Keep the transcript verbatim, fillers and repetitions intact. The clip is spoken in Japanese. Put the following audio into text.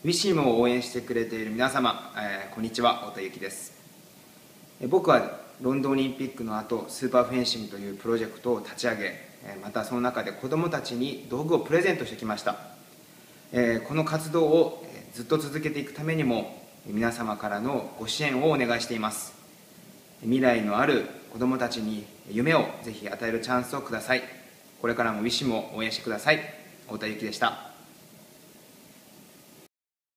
ウィシムを応援してくれている皆様、えー、こんにちは、太田幸です。えー、僕はロンドンオリンピックの後、スーパーフェンシングというプロジェクトを立ち上げ、えー、またその中で子どもたちに道具をプレゼントしてきました。えー、この活動をずっと続けていくためにも、皆様からのご支援をお願いしています。未来のある子どもたちに夢をぜひ与えるチャンスをください。これからもウィシムを応援してください。太田幸でした。